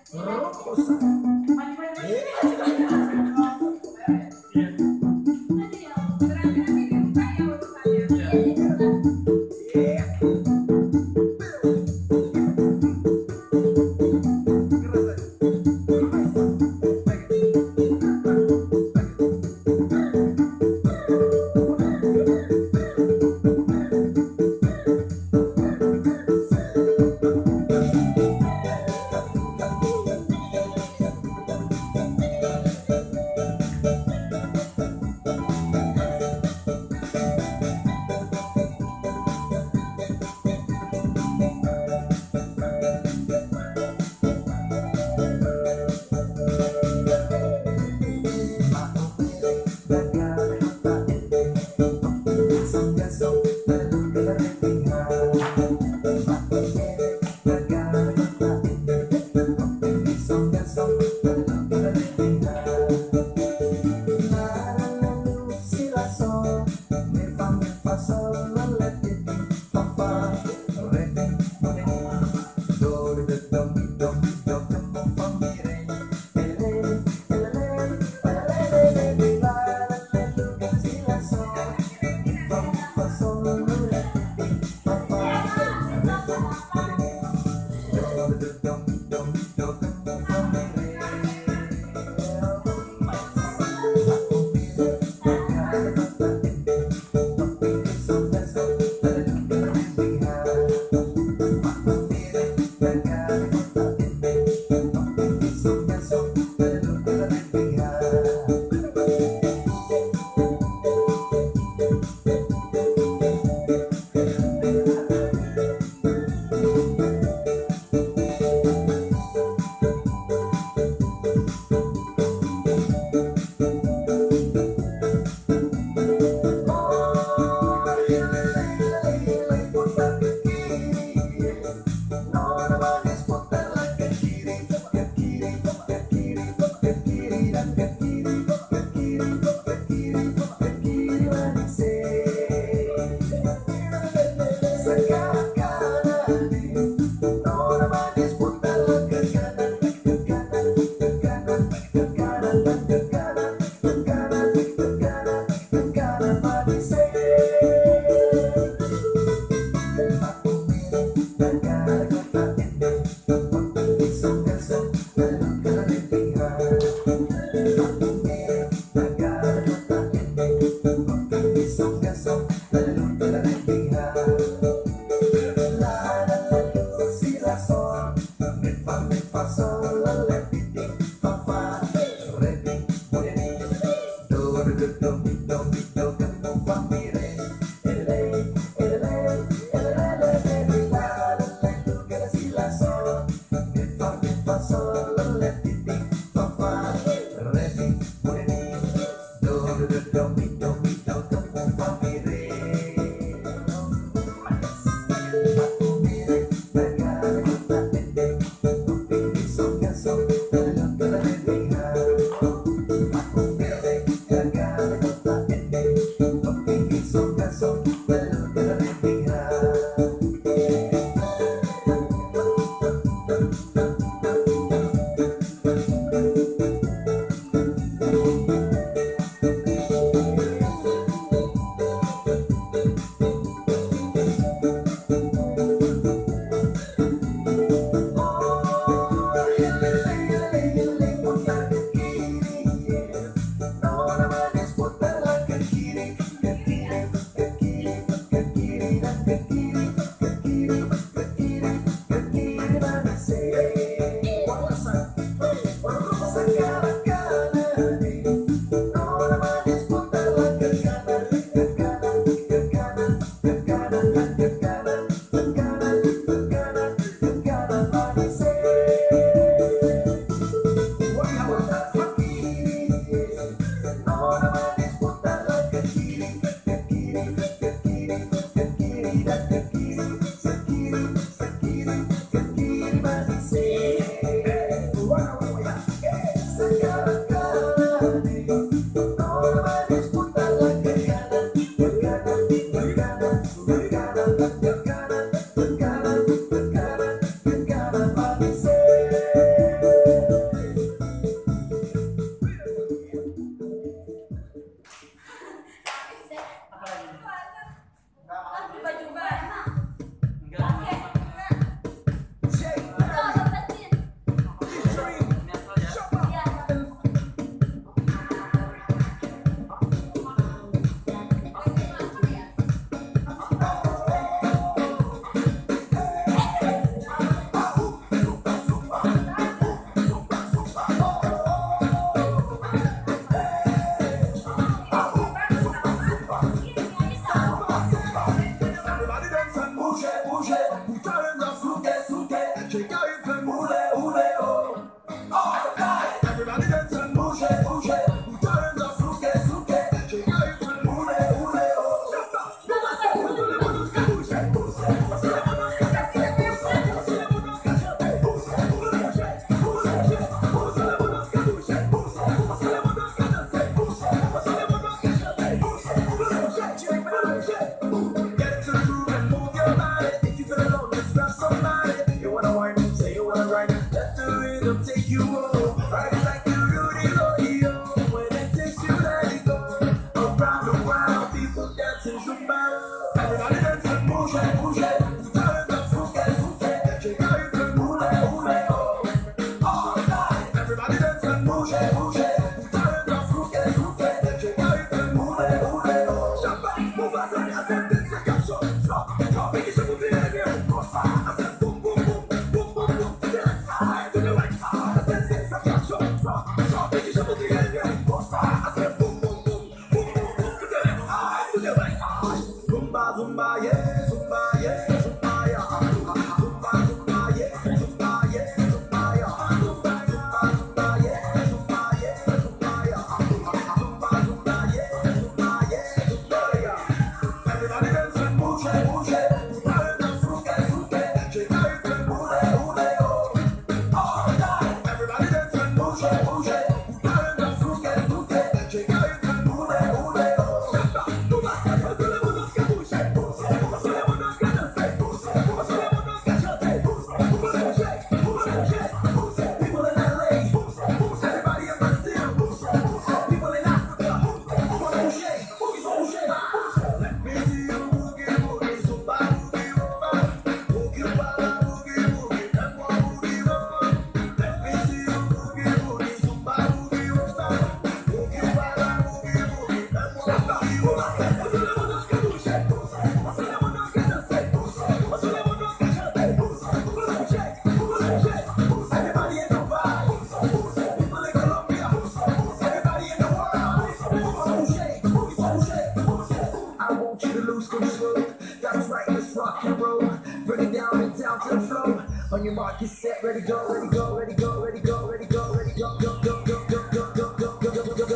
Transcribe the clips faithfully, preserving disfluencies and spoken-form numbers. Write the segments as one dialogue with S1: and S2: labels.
S1: Aku mirip negara kota pendek, topi pisau and move it, move it, oh. All night, everybody dance and move it, move it. Who turns up, fluke, fluke. Shake it and move it, move it, oh. Take you home, ride it like you Rudy Rodeo. When it takes you, let it go. Around the world, people dancing Zumba. Everybody dancing, move it, move it. Turn the fluke, fluke. Shake it and move it, move it, oh. All night, everybody dancing, move it, move it. Turn the fluke, fluke. Shake it and move it, move it, oh. Shabba, move it, move it, move it. It's a good show. Stop, stop, make it so move it, again. I said boom, boom, boom, boom, boom, boom. To the right side, to the right side. Zumba, Zumba, yeah, Zumba, yeah, Zumba, yeah. Zumba, Zumba, yeah, Zumba, yeah, Zumba, yeah. Zumba, Zumba, yeah, Zumba, yeah, Zumba, yeah. Zumba, Zumba, yeah, Zumba, yeah, Zumba, yeah. Everybody dance and move it, move it. Turn the fluke, fluke. Shake it and move it, move it, oh. All night, everybody dance and move it, move it. Turn the fluke, fluke. Shake it and move it, move it, oh. That's right, let's rock and roll. Bring it down and down to the floor. On your mark, get set, ready, go, ready, go, ready, go, ready, go, ready, go, ready, go, go, go, go, go, go, go, go, go, go, go,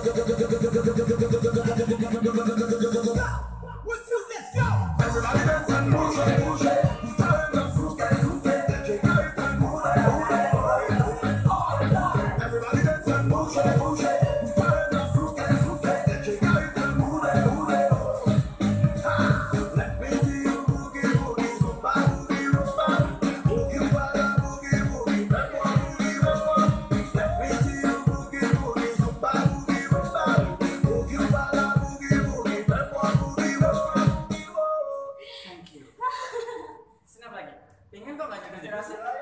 S1: go. One, two, let's go. Everybody dance and move it, move it. Turn the fluke, fluke. Shake it and move it, move it. All night. Everybody dance and move it, move it. Turn the fluke, fluke. Shake it and move it, move it.
S2: Senap lagi. Pengen kok nggak jadi